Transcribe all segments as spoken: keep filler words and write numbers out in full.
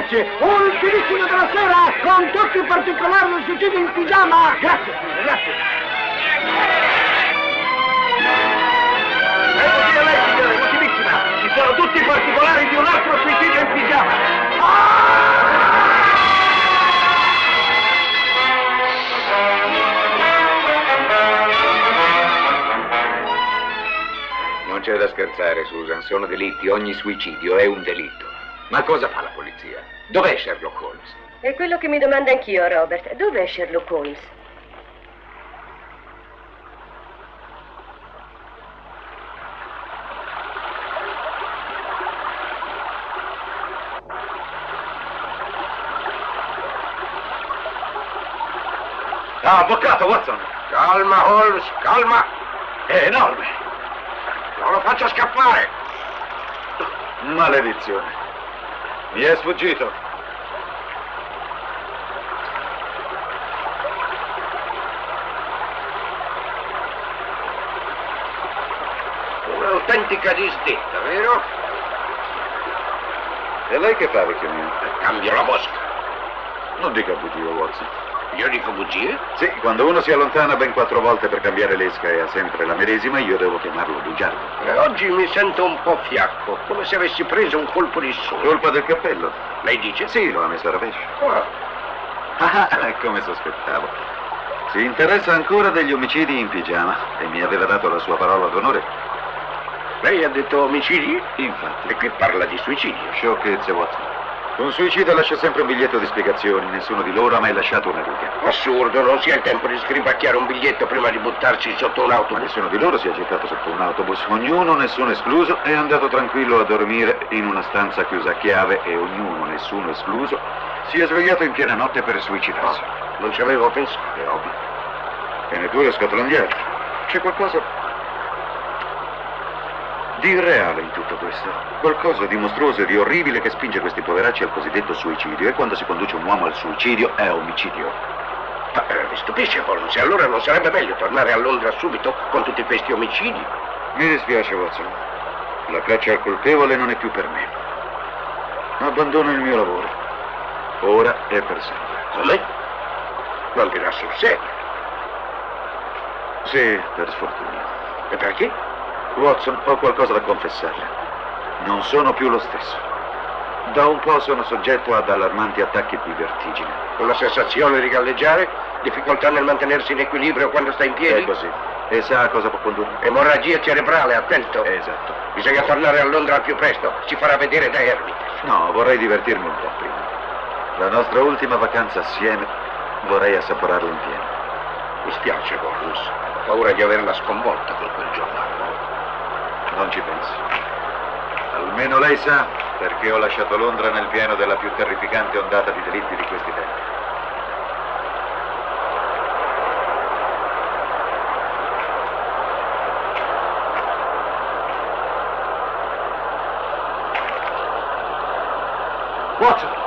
Grazie. Ultimissimo della sera, con tutti i particolari del suicidio in pigiama. Grazie, signore, grazie. Ecco qui a lei, signore, ultimissima. Ci sono tutti i particolari di un altro suicidio in pigiama. Non c'è da scherzare, Susan, sono delitti, ogni suicidio è un delitto. Ma cosa fa la polizia? Dov'è Sherlock Holmes? È quello che mi domanda anch'io, Robert. Dov'è Sherlock Holmes? Ah, avvocato Watson! Calma, Holmes, calma! È enorme! Non lo faccia scappare! Maledizione! Mi è sfuggito! Un'autentica disdetta, vero? E lei che fa, vecchio mio? Cambio la mosca. Non dica bugie, Watson. Io dico bugie? Sì, quando uno si allontana ben quattro volte per cambiare l'esca e ha sempre la medesima, io devo chiamarlo bugiardo. E oggi mi sento un po' fiacco, come se avessi preso un colpo di sole. Colpa del cappello? Lei dice? Sì, lo ha messo a rovescio. Ah. Ah, come sospettavo. Si interessa ancora degli omicidi in pigiama e mi aveva dato la sua parola d'onore. Lei ha detto omicidi? Infatti. E qui parla di suicidio. Sciocchezze, Watson. Un suicida lascia sempre un biglietto di spiegazioni, nessuno di loro ha mai lasciato una riga. Assurdo, non si ha il tempo di scribacchiare un biglietto prima di buttarci sotto un Ma autobus. nessuno di loro si è gettato sotto un autobus. Ognuno, nessuno escluso, è andato tranquillo a dormire in una stanza chiusa a chiave e ognuno, nessuno escluso, si è svegliato in piena notte per suicidarsi. No, non ci avevo pensato. È ovvio. E neppure scotlandiere. C'è qualcosa di irreale in tutto questo. Qualcosa di mostruoso e di orribile che spinge questi poveracci al cosiddetto suicidio. E quando si conduce un uomo al suicidio è omicidio. Ma eh, mi stupisce, Holmes. E allora non sarebbe meglio tornare a Londra subito con tutti questi omicidi? Mi dispiace, Watson. La caccia al colpevole non è più per me. Abbandono il mio lavoro. Ora e per sempre. Come? Non dirà sul serio. Sì, per sfortuna. E perché? Watson, ho qualcosa da confessarle. Non sono più lo stesso. Da un po' sono soggetto ad allarmanti attacchi di vertigine. Una sensazione di galleggiare? Difficoltà nel mantenersi in equilibrio quando sta in piedi? È così. E sa a cosa può condurre? Emorragia cerebrale, attento. Esatto. Bisogna tornare a Londra al più presto. Si farà vedere da Ermite. No, vorrei divertirmi un po' prima. La nostra ultima vacanza assieme vorrei assaporarla in pieno. Mi spiace, Holmes. Ho paura di averla sconvolta con quel giornale. Non ci pensi. Almeno lei sa perché ho lasciato Londra nel pieno della più terrificante ondata di delitti di questi tempi. Watson!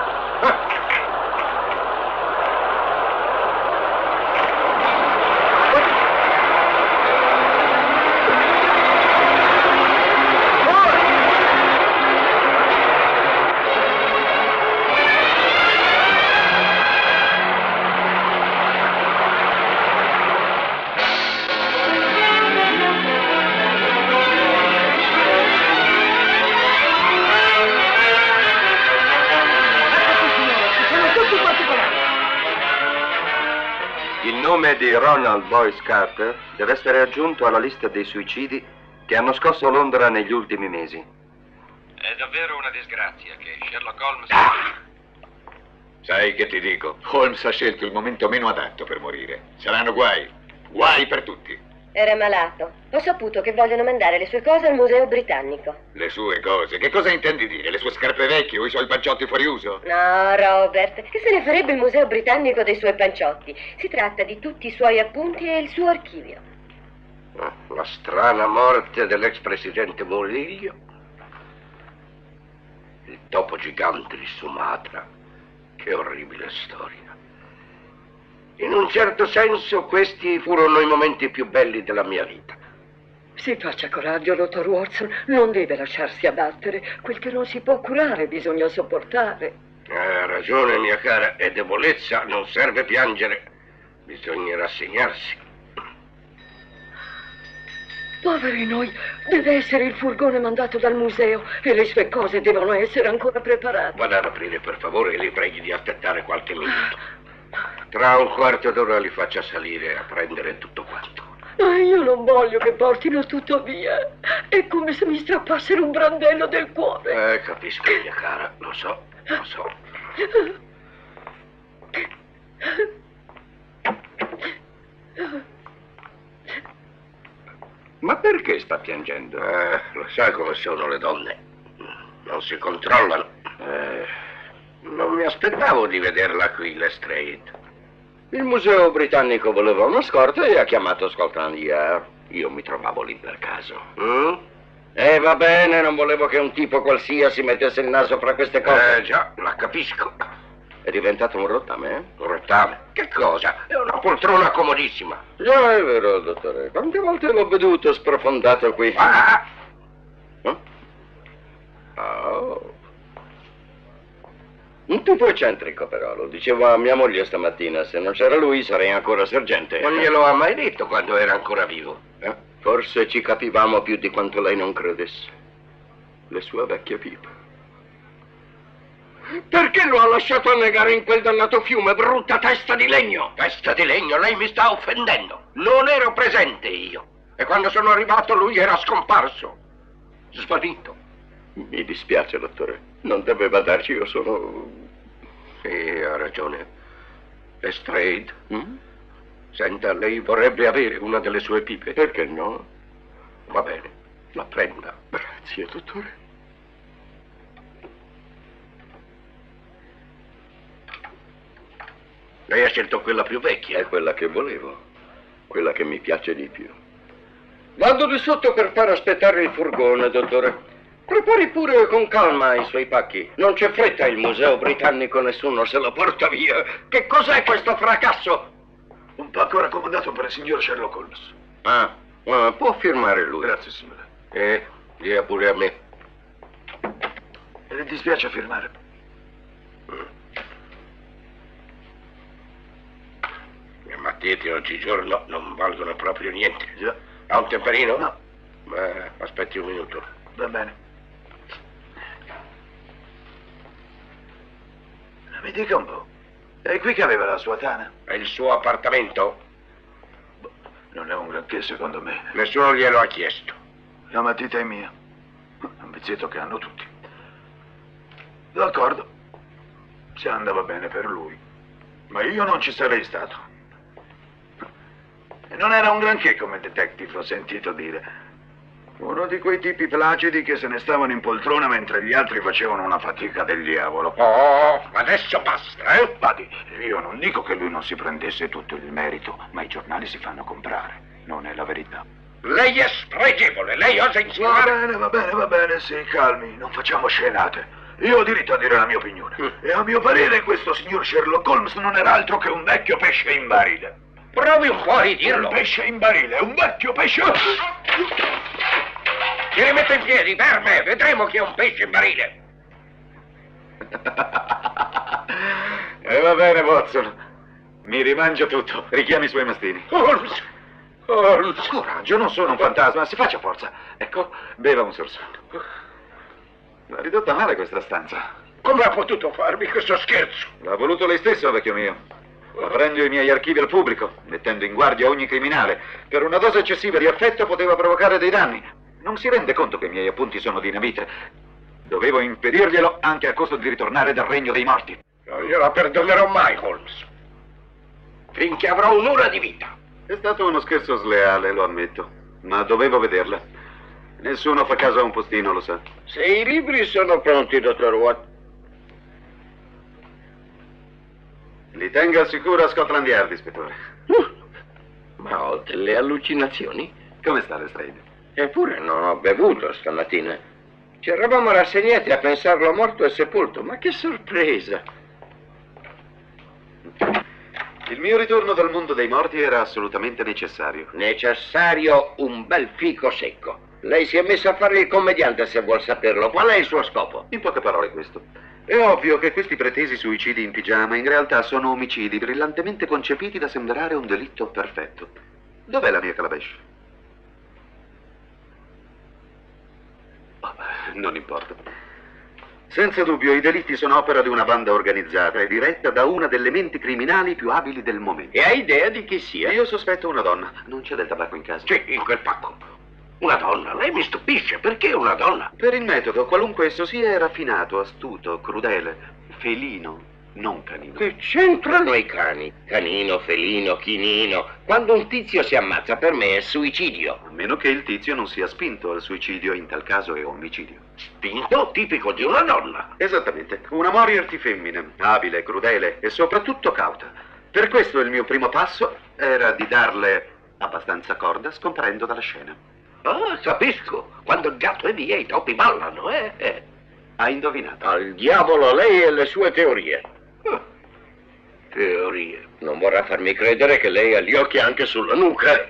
Il nome di Ronald Boyce Carter deve essere aggiunto alla lista dei suicidi che hanno scosso Londra negli ultimi mesi. È davvero una disgrazia che Sherlock Holmes... Ah! Sai che ti dico? Holmes ha scelto il momento meno adatto per morire. Saranno guai. Guai per tutti. Era malato. Ho saputo che vogliono mandare le sue cose al Museo Britannico. Le sue cose? Che cosa intendi dire? Le sue scarpe vecchie o i suoi panciotti fuori uso? No, Robert, che se ne farebbe il Museo Britannico dei suoi panciotti? Si tratta di tutti i suoi appunti e il suo archivio. La strana morte dell'ex presidente Murillo. Il topo gigante di Sumatra. Che orribile storia. In un certo senso questi furono i momenti più belli della mia vita. Si faccia coraggio, dottor Watson. Non deve lasciarsi abbattere. Quel che non si può curare bisogna sopportare. Ha ragione, mia cara, è debolezza, non serve piangere. Bisogna rassegnarsi. Poveri noi, deve essere il furgone mandato dal museo e le sue cose devono essere ancora preparate. Vada ad aprire, per favore, e li preghi di aspettare qualche minuto. Tra un quarto d'ora li faccia salire a prendere tutto quanto. Ma io non voglio che portino tutto via. È come se mi strappassero un brandello del cuore. Eh, capisco, mia cara, lo so, lo so. Ma perché sta piangendo? Eh, lo sai come sono le donne. Non si controllano. Eh, non mi aspettavo di vederla qui, Lestrade. Il Museo Britannico voleva una scorta e ha chiamato Scotland Yard. Io mi trovavo lì per caso. Mm? E eh, va bene, non volevo che un tipo qualsiasi mettesse il naso fra queste cose. Eh già, la capisco. È diventato un rottame, eh? Un rottame? Che cosa? È una poltrona comodissima. Già, è vero, dottore. Quante volte l'ho veduto sprofondato qui? Ah! Eh? Oh. Un tipo eccentrico, però. Lo dicevo a mia moglie stamattina. Se non c'era lui, sarei ancora sergente. Non glielo ha mai detto quando era ancora vivo. Eh? Forse ci capivamo più di quanto lei non credesse. Le sue vecchie pipe. Perché lo ha lasciato annegare in quel dannato fiume, brutta testa di legno? Testa di legno? Lei mi sta offendendo. Non ero presente io. E quando sono arrivato lui era scomparso. Svanito. Mi dispiace, dottore. Non doveva darci, io sono... Sì, ha ragione. Lestrade. Mm? Senta, lei vorrebbe avere una delle sue pipe? Perché no? Va bene, la prenda. Grazie, dottore. Lei ha scelto quella più vecchia. È quella che volevo. Quella che mi piace di più. Vado di sotto per far aspettare il furgone, dottore. Prepari pure con calma i suoi pacchi. Non c'è fretta, il Museo Britannico nessuno se lo porta via. Che cos'è questo fracasso? Un pacco raccomandato per il signor Sherlock Holmes. Ah, ah, può firmare lui. Grazie, signore. Eh, dia pure a me. E le dispiace firmare? Le matite oggigiorno non valgono proprio niente. Già. Ha un temperino? No. Beh, aspetti un minuto. Va bene. Mi dica un po'. È qui che aveva la sua tana? È il suo appartamento? Non è un granché, secondo me. Nessuno glielo ha chiesto. La matita è mia. È un vizietto che hanno tutti. D'accordo. Se andava bene per lui. Ma io non ci sarei stato. E non era un granché come detective, ho sentito dire. Uno di quei tipi placidi che se ne stavano in poltrona mentre gli altri facevano una fatica del diavolo. Oh, adesso basta, eh? Vadi, io non dico che lui non si prendesse tutto il merito, ma i giornali si fanno comprare. Non è la verità. Lei è spregevole, lei osa Va insinuare... bene, va bene, va bene, sì, calmi, non facciamo scenate. Io ho diritto a dire la mia opinione. Mm. E a mio parere questo signor Sherlock Holmes non era altro che un vecchio pesce in barile. Provi un po' a ridirlo. Un pesce in barile, un vecchio pesce... Si rimette in piedi, verme, vedremo chi è un pesce in barile. E va bene, Watson. Mi rimangio tutto. Richiami i suoi mastini. Holmes, Holmes. Coraggio, non sono un fantasma, si faccia forza. Ecco, beva un sorso. L'ha ridotta male questa stanza. Come ha potuto farmi questo scherzo? L'ha voluto lei stesso, vecchio mio. Aprendo i miei archivi al pubblico, mettendo in guardia ogni criminale. Per una dose eccessiva di affetto poteva provocare dei danni. Non si rende conto che i miei appunti sono dinamite. Dovevo impedirglielo anche a costo di ritornare dal regno dei morti. Non gliela perdonerò mai, Holmes. Finché avrò un'ora di vita. È stato uno scherzo sleale, lo ammetto. Ma dovevo vederla. Nessuno fa caso a un postino, lo sa. Se i libri sono pronti, dottor Watt. Li tenga al sicuro a Scotland Yard, ispettore. Uh, ma ho delle allucinazioni? Come sta, Lestrade? Eppure non ho bevuto stamattina. Ci eravamo rassegnati a pensarlo morto e sepolto, ma che sorpresa! Il mio ritorno dal mondo dei morti era assolutamente necessario. Necessario un bel fico secco. Lei si è messo a fare il commediante, se vuol saperlo. Qual è il suo scopo? In poche parole questo. È ovvio che questi pretesi suicidi in pigiama in realtà sono omicidi brillantemente concepiti da sembrare un delitto perfetto. Dov'è la mia calabash? Oh, non importa. Senza dubbio i delitti sono opera di una banda organizzata e diretta da una delle menti criminali più abili del momento. E hai idea di chi sia? Io sospetto una donna. Non c'è del tabacco in casa? Sì, in quel pacco. Una donna? Lei mi stupisce. Perché una donna? Per il metodo, qualunque esso sia, è raffinato, astuto, crudele, felino, non canino. Che c'entrano i cani? Canino, felino, chinino. Quando un tizio si ammazza, per me è suicidio. A meno che il tizio non sia spinto al suicidio, in tal caso è omicidio. Spinto? Tipico di una donna. Esattamente. Una Moriarty femmina, abile, crudele e soprattutto cauta. Per questo il mio primo passo era di darle abbastanza corda scomparendo dalla scena. Ah, capisco. Quando il gatto è via, i topi ballano, eh? eh. Ha indovinato. Al diavolo lei e le sue teorie. Ah, teorie. Non vorrà farmi credere che lei ha gli occhi anche sulla nuca.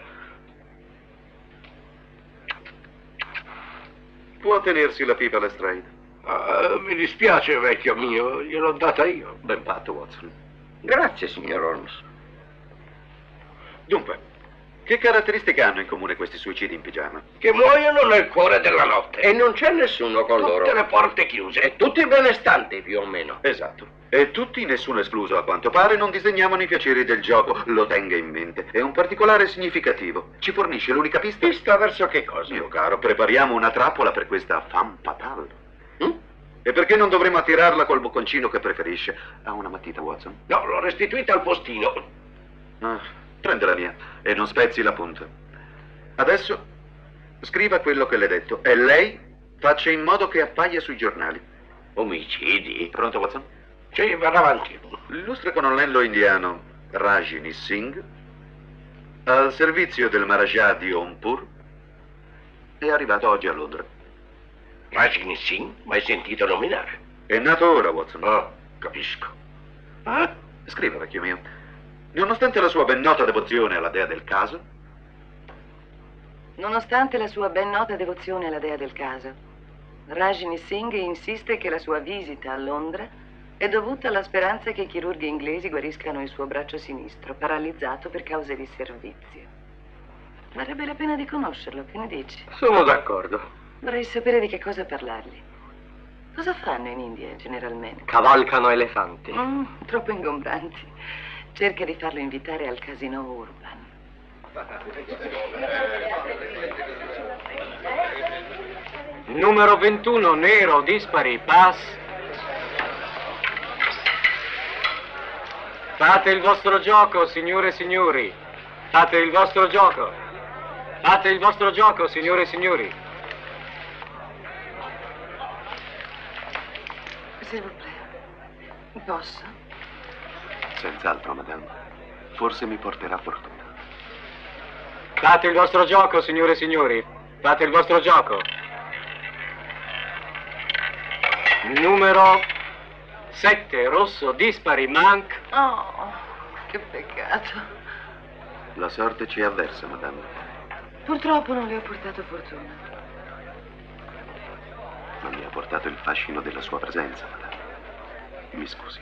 Può tenersi la pipa Lestrade. Ah, mi dispiace, vecchio mio. Gliel'ho data io. Ben fatto, Watson. Grazie, signor Holmes. Dunque, che caratteristiche hanno in comune questi suicidi in pigiama? Che muoiono nel cuore della notte. E non c'è nessuno con loro. Tutte le porte chiuse. E tutti benestanti, più o meno. Esatto. E tutti, nessuno escluso a quanto pare, non disegnavano i piaceri del gioco. Lo tenga in mente. È un particolare significativo. Ci fornisce l'unica pista? Pista verso che cosa? Mio caro, prepariamo una trappola per questa femme fatale. Mm? E perché non dovremmo attirarla col bocconcino che preferisce? Ha una matita, Watson? No, l'ho restituita al postino. Ah, prende la mia e non spezzi la punta. Adesso scriva quello che le ho detto e lei faccia in modo che appaia sui giornali. Omicidi? Pronto, Watson? Sì, vado avanti. L'illustre colonnello indiano Rajini Singh, al servizio del Maharaja di Onpur, è arrivato oggi a Londra. Rajini Singh? Mai sentito nominare? È nato ora, Watson. Ah, capisco. Ah? Scriva, vecchio mio. Nonostante la sua ben nota devozione alla dea del caso, Nonostante la sua ben nota devozione alla dea del caso, Rajini Singh insiste che la sua visita a Londra è dovuta alla speranza che i chirurghi inglesi guariscano il suo braccio sinistro, paralizzato per cause di servizio. Varrebbe la pena di conoscerlo, che ne dici? Sono d'accordo. Vorrei sapere di che cosa parlargli. Cosa fanno in India, generalmente? Cavalcano elefanti. Mm, troppo ingombranti. Cerca di farlo invitare al casino Urban. Numero ventuno, nero, dispari, pass. Fate il vostro gioco, signore e signori. Fate il vostro gioco. Fate il vostro gioco, signore e signori. S'il vous plaît. Posso? senz'altro, madame. Forse mi porterà fortuna. Fate il vostro gioco, signore e signori. Fate il vostro gioco. Numero sette, rosso, dispari, manc. Oh, che peccato. La sorte ci è avversa, madame. Purtroppo non le ho portato fortuna. Ma mi ha portato il fascino della sua presenza, madame. Mi scusi.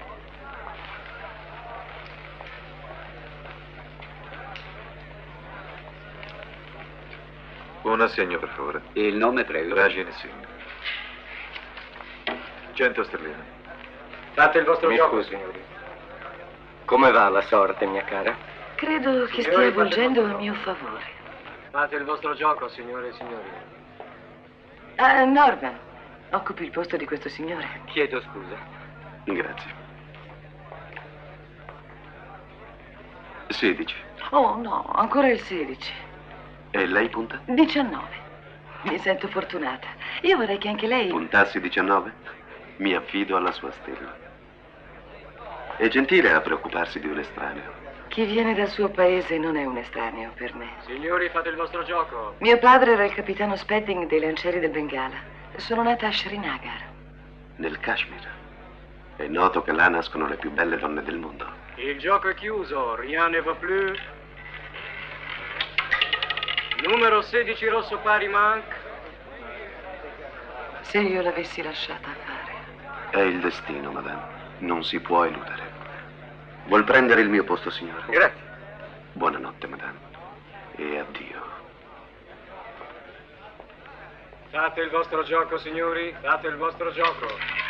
Un assegno, per favore. Il nome, prego? Rajini Singh. Cento sterline. Fate il vostro Mi gioco, scusi. signori. Come va la sorte, mia cara? Credo che Signori, stia fate volgendo il a vostro mio favore. Fate il vostro gioco, signore e signori. Ah, Norman, occupi il posto di questo signore. Chiedo scusa. Grazie. sedici. Oh, no, ancora il sedici. E lei punta? diciannove. Mi sento fortunata. Io vorrei che anche lei... Puntassi diciannove? Mi affido alla sua stella. È gentile a preoccuparsi di un estraneo. Chi viene dal suo paese non è un estraneo per me. Signori, fate il vostro gioco. Mio padre era il capitano Spedding dei lancieri del Bengala. Sono nata a Srinagar. Nel Kashmir. È noto che là nascono le più belle donne del mondo. Il gioco è chiuso, rien ne va plus. Numero sedici, rosso pari, manc. Se io l'avessi lasciata fare. È il destino, madame. Non si può eludere. Vuol prendere il mio posto, signore? Grazie. Buonanotte, madame. E addio. Fate il vostro gioco, signori. Fate il vostro gioco.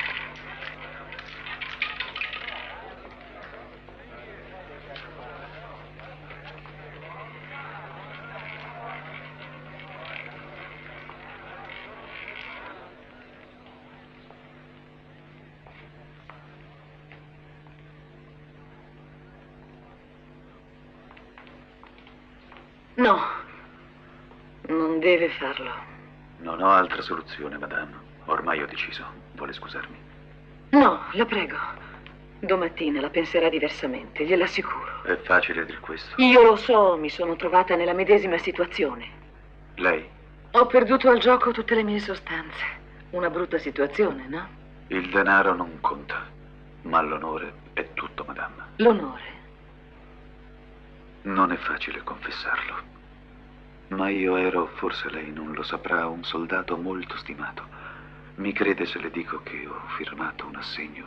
No, non deve farlo. Non ho altra soluzione, madame. Ormai ho deciso. Vuole scusarmi? No, la prego. Domattina la penserà diversamente, gliel'assicuro. È facile dir questo. Io lo so, mi sono trovata nella medesima situazione. Lei? Ho perduto al gioco tutte le mie sostanze. Una brutta situazione, no? Il denaro non conta, ma l'onore è tutto, madame. L'onore. Non è facile confessarlo, ma io ero, forse lei non lo saprà, un soldato molto stimato. Mi crede se le dico che ho firmato un assegno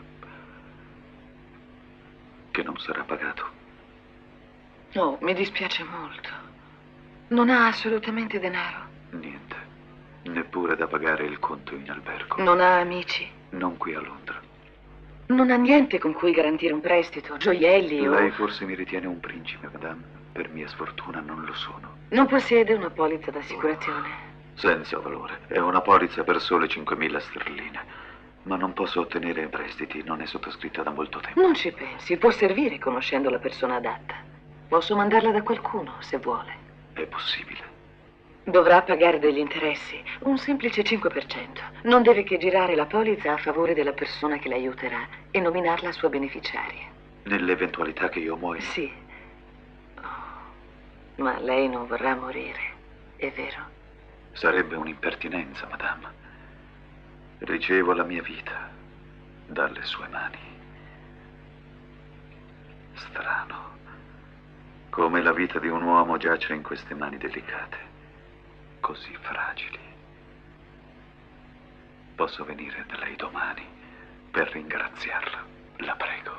che non sarà pagato. No, mi dispiace molto. Non ha assolutamente denaro. Niente, neppure da pagare il conto in albergo. Non ha amici. Non qui a Londra. Non ha niente con cui garantire un prestito, gioielli o... Lei forse mi ritiene un principe, madame. Per mia sfortuna non lo sono. Non possiede una polizza d'assicurazione? Senza valore. È una polizza per sole cinquemila sterline. Ma non posso ottenere prestiti, non è sottoscritta da molto tempo. Non ci pensi, può servire conoscendo la persona adatta. Posso mandarla da qualcuno, se vuole. È possibile. Dovrà pagare degli interessi, un semplice cinque per cento. Non deve che girare la polizza a favore della persona che l'aiuterà e nominarla sua beneficiaria. Nell'eventualità che io muoia? Sì. Oh, ma lei non vorrà morire, è vero? Sarebbe un'impertinenza, madame. Ricevo la mia vita dalle sue mani. Strano. Come la vita di un uomo giace in queste mani delicate. Così fragili. Posso venire da lei domani per ringraziarla, la prego.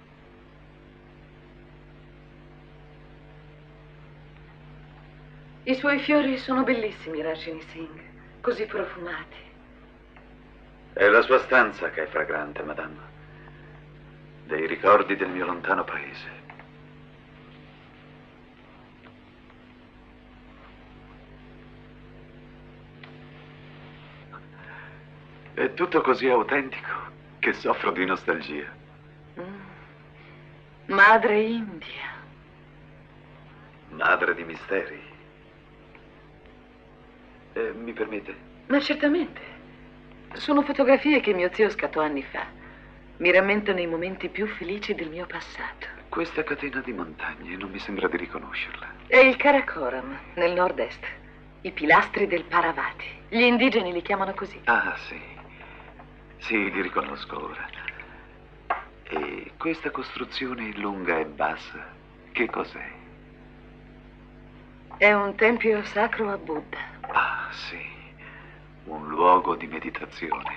I suoi fiori sono bellissimi, Rajini Singh, così profumati. È la sua stanza che è fragrante, madame. Dei ricordi del mio lontano paese. È tutto così autentico che soffro di nostalgia. Mm. Madre India. Madre di misteri. Eh, mi permette? Ma certamente. Sono fotografie che mio zio scattò anni fa. Mi rammentano i momenti più felici del mio passato. Questa catena di montagne non mi sembra di riconoscerla. È il Karakoram, nel nord-est. I pilastri del Paravati. Gli indigeni li chiamano così. Ah, sì. Sì, li riconosco ora. E questa costruzione lunga e bassa, che cos'è? È un tempio sacro a Buddha. Ah, sì. Un luogo di meditazione.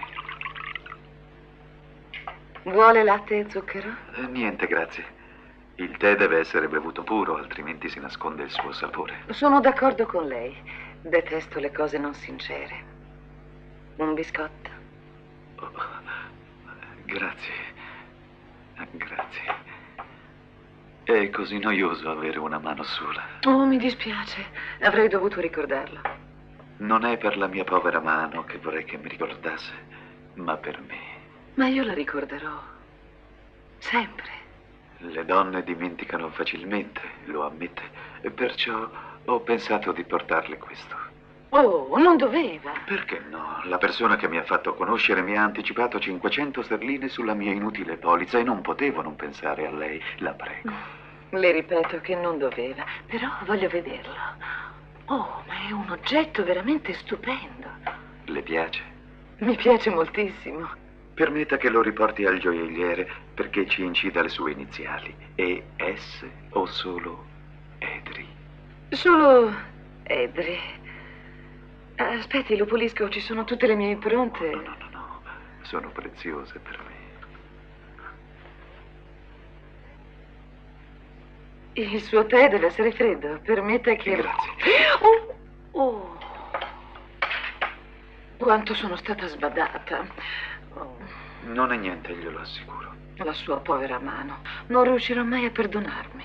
Vuole latte e zucchero? Eh, niente, grazie. Il tè deve essere bevuto puro, altrimenti si nasconde il suo sapore. Sono d'accordo con lei. Detesto le cose non sincere. Un biscotto? Oh, grazie. Grazie. È così noioso avere una mano sola. Oh, mi dispiace. Avrei dovuto ricordarlo. Non è per la mia povera mano che vorrei che mi ricordasse, ma per me. Ma io la ricorderò. Sempre. Le donne dimenticano facilmente, lo ammette, e perciò ho pensato di portarle questo. Oh, non doveva. Perché no? La persona che mi ha fatto conoscere mi ha anticipato cinquecento sterline sulla mia inutile polizza e non potevo non pensare a lei, la prego. Le ripeto che non doveva, però voglio vederlo. Oh, ma è un oggetto veramente stupendo. Le piace? Mi piace moltissimo. Permetta che lo riporti al gioielliere perché ci incida le sue iniziali. E S o solo Edri? Solo Edri. Aspetti, lo pulisco, ci sono tutte le mie impronte. No, no, no, no. sono preziose per me. Il suo tè deve essere freddo. Permetta che... Grazie. Oh, oh. Quanto sono stata sbadata. Oh. Non è niente, glielo assicuro. La sua povera mano. Non riuscirò mai a perdonarmi.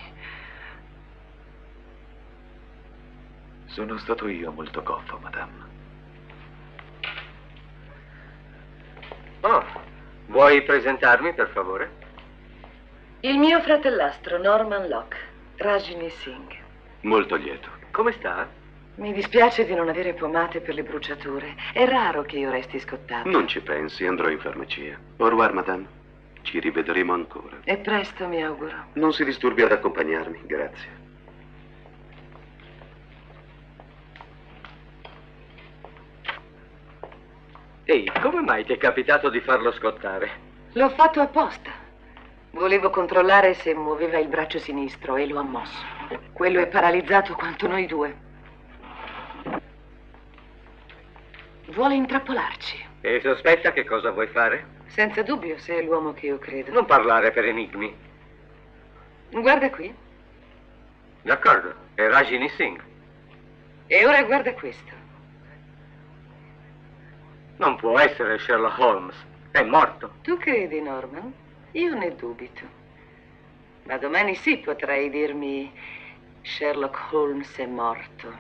Sono stato io molto goffo, madame. Oh, vuoi presentarmi, per favore? Il mio fratellastro, Norman Locke, Rajini Singh. Molto lieto. Come sta? Mi dispiace di non avere pomate per le bruciature. È raro che io resti scottata. Non ci pensi, andrò in farmacia. Au revoir, madame. Ci rivedremo ancora. E presto, mi auguro. Non si disturbi ad accompagnarmi, grazie. Ehi, come mai ti è capitato di farlo scottare? L'ho fatto apposta. Volevo controllare se muoveva il braccio sinistro e lo ha mosso. Quello è paralizzato quanto noi due. Vuole intrappolarci. E sospetta che cosa vuoi fare? Senza dubbio, se è l'uomo che io credo. Non parlare per enigmi. Guarda qui. D'accordo, è Rajini Singh. E ora guarda questo. Non può essere Sherlock Holmes. È morto. Tu credi, Norman? Io ne dubito. Ma domani sì potrai dirmi Sherlock Holmes è morto.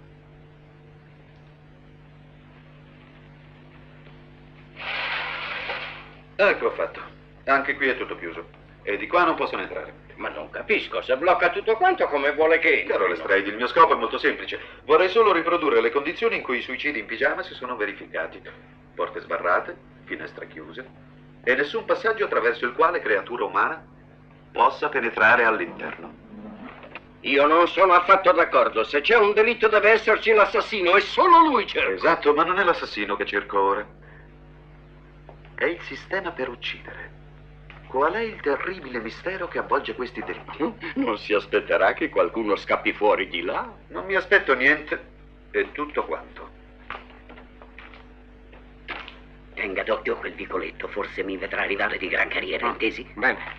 Ecco fatto. Anche qui è tutto chiuso. E di qua non possono entrare. Ma non capisco, se blocca tutto quanto come vuole che... Caro Lestrade, il mio scopo è molto semplice. Vorrei solo riprodurre le condizioni in cui i suicidi in pigiama si sono verificati. Porte sbarrate, finestre chiuse e nessun passaggio attraverso il quale creatura umana possa penetrare all'interno. Io non sono affatto d'accordo. Se c'è un delitto deve esserci l'assassino e solo lui cerco. Esatto, ma non è l'assassino che cerco ora. È il sistema per uccidere. Qual è il terribile mistero che avvolge questi delitti? Non si aspetterà che qualcuno scappi fuori di là? Non mi aspetto niente, è tutto quanto. Tenga d'occhio quel vicoletto, forse mi vedrà arrivare di gran carriera, intesi? Bene.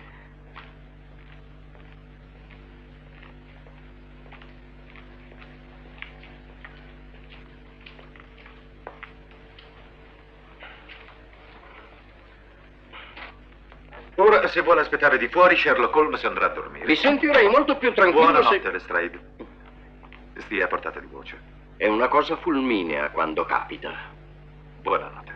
Ora, se vuole aspettare di fuori, Sherlock Holmes andrà a dormire. Mi sentirei molto più tranquillo Buonanotte, se... Lestrade. Stia a portata di voce. È una cosa fulminea quando capita. Buonanotte.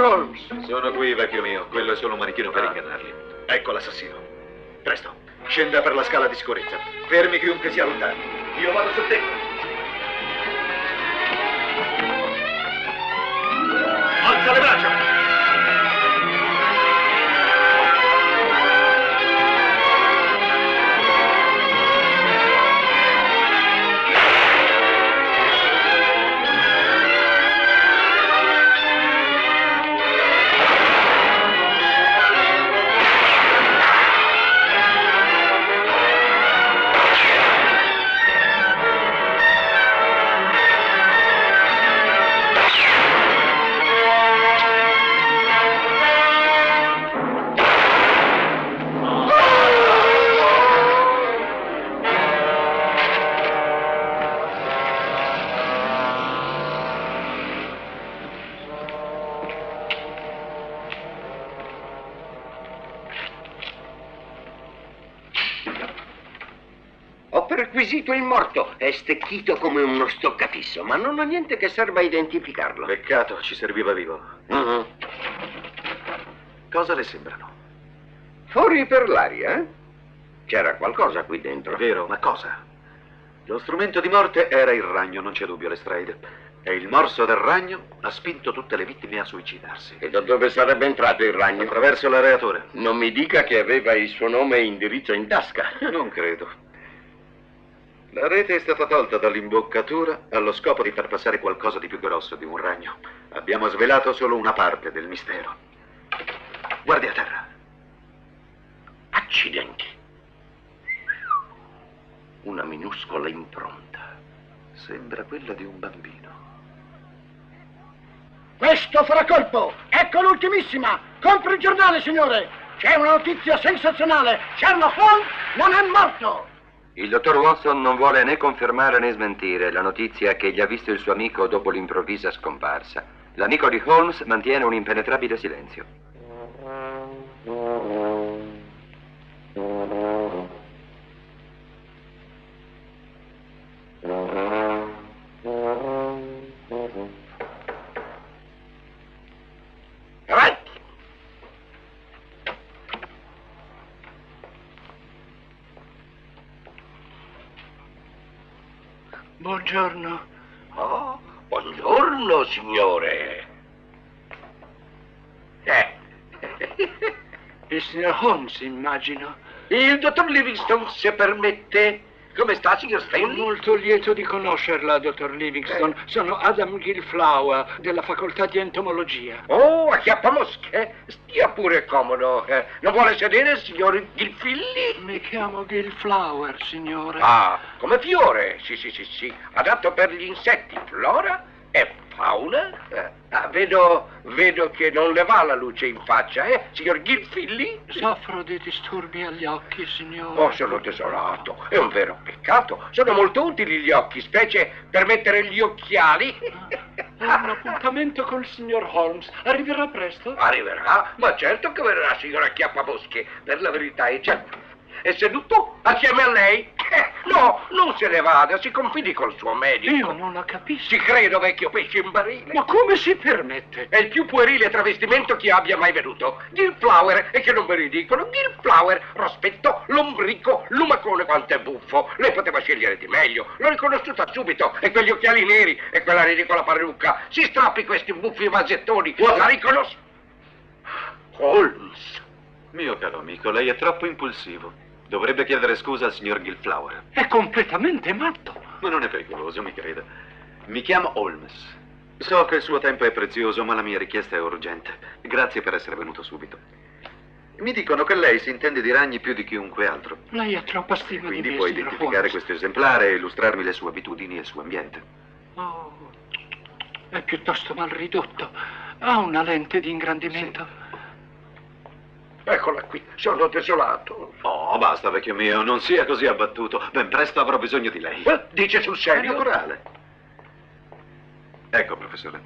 Dottor Holmes! Sono qui, vecchio mio. Quello è solo un manichino per ingannarli. Ecco l'assassino. Presto, scenda per la scala di sicurezza. Fermi chiunque sia lontano. Io vado sul tetto. Alza le braccia! Perquisito il morto, è stecchito come uno stoccafisso, ma non ha niente che serva a identificarlo. Peccato, ci serviva vivo. Uh-huh. Cosa le sembrano? Fuori per l'aria, eh? C'era qualcosa qui dentro. È vero, ma cosa? Lo strumento di morte era il ragno, non c'è dubbio, Lestrade. E il morso del ragno ha spinto tutte le vittime a suicidarsi. E da dove sarebbe entrato il ragno? Attraverso l'areatore. Non mi dica che aveva il suo nome e indirizzo in tasca. Non credo. La rete è stata tolta dall'imboccatura allo scopo di far passare qualcosa di più grosso di un ragno. Abbiamo svelato solo una parte del mistero. Guardi a terra. Accidenti. Una minuscola impronta. Sembra quella di un bambino. Questo farà colpo! Ecco l'ultimissima! Compri il giornale, signore! C'è una notizia sensazionale! Sherlock Holmes non è morto! Il dottor Watson non vuole né confermare né smentire la notizia che gli ha visto il suo amico dopo l'improvvisa scomparsa. L'amico di Holmes mantiene un impenetrabile silenzio. Avanti! Buongiorno. Oh, buongiorno, signore. Eh. Il signor Holmes, immagino. Il dottor Livingstone, se permette. Come sta, signor Stanley? Molto lieto di conoscerla, dottor Livingstone. Eh. Sono Adam Gilflower, della facoltà di entomologia. Oh, acchiappamosche. Stia pure comodo. Eh, non vuole sedere, signor Gilfilli? Mi chiamo Gilflower, signore. Ah, come fiore. Sì, sì, sì, sì. Adatto per gli insetti, flora e fauna. Eh, ah, vedo, vedo che non le va la luce in faccia, eh, signor Gilfilli? Soffro di disturbi agli occhi, signore. Oh, sono desolato. È un vero peccato. Sono molto utili gli occhi, specie per mettere gli occhiali. Ah, ho un appuntamento col signor Holmes. Arriverà presto? Arriverà? Ma certo che verrà, signora Acchiappamosche. Per la verità è certo. È seduto assieme a lei? Eh, no, non se ne vada, si confidi col suo medico. Io non la capisco. Ci credo, vecchio pesce in barile. Ma come si permette? È il più puerile travestimento che abbia mai veduto. Gilflower, e che non me ne dicono, Gilflower, rospetto, lombrico, lumacone, quanto è buffo. Lei poteva scegliere di meglio, l'ho riconosciuta subito. E quegli occhiali neri, e quella ridicola parrucca. Si strappi questi buffi vasettoni, la riconosco. Holmes. Mio caro amico, lei è troppo impulsivo. Dovrebbe chiedere scusa al signor Gilflower. È completamente matto. Ma non è pericoloso, mi creda. Mi chiamo Holmes. So che il suo tempo è prezioso, ma la mia richiesta è urgente. Grazie per essere venuto subito. Mi dicono che lei si intende di ragni più di chiunque altro. Lei ha troppa stima Quindi di me, può signor identificare Holmes. questo esemplare e illustrarmi le sue abitudini e il suo ambiente. Oh, è piuttosto mal ridotto. Ha una lente di ingrandimento. Sì. Eccola qui, sono desolato. Oh, basta, vecchio mio, non sia così abbattuto. Ben presto avrò bisogno di lei. Eh, dice sul serio? È naturale. Ecco, professore.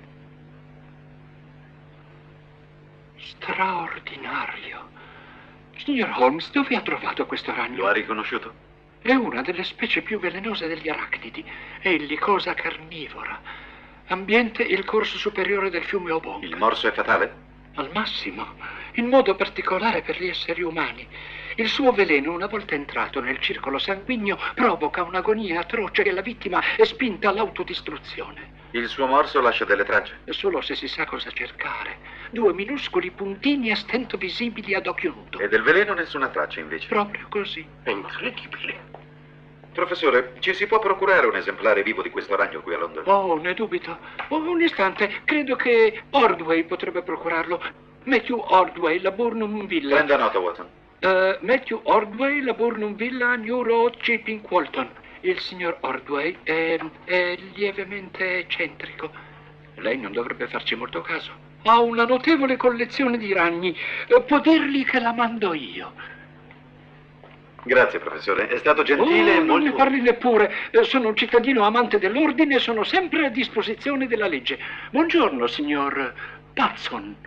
Straordinario. Signor Holmes, dove ha trovato questo ragno? Lo ha riconosciuto? È una delle specie più velenose degli arachnidi. È illicosa carnivora. Ambiente il corso superiore del fiume Obong. Il morso è fatale? Al massimo, in modo particolare per gli esseri umani. Il suo veleno, una volta entrato nel circolo sanguigno, provoca un'agonia atroce e la vittima è spinta all'autodistruzione. Il suo morso lascia delle tracce? Solo se si sa cosa cercare. Due minuscoli puntini a stento visibili ad occhio nudo. E del veleno nessuna traccia, invece? Proprio così. È incredibile. Professore, ci si può procurare un esemplare vivo di questo ragno qui a Londra? Oh, ne dubito. Oh, un istante, credo che Ordway potrebbe procurarlo. Matthew Ordway, la Burnham Villa. Prenda nota, Watson. Uh, Matthew Ordway, la Burnham Villa, New Road, Chipping Walton. Il signor Ordway è, è lievemente eccentrico. Lei non dovrebbe farci molto caso. Ha una notevole collezione di ragni. Può dirgli che la mando io. Grazie, professore. È stato gentile oh, e non molto... ne parli neppure. Sono un cittadino amante dell'ordine e sono sempre a disposizione della legge. Buongiorno, signor Patson.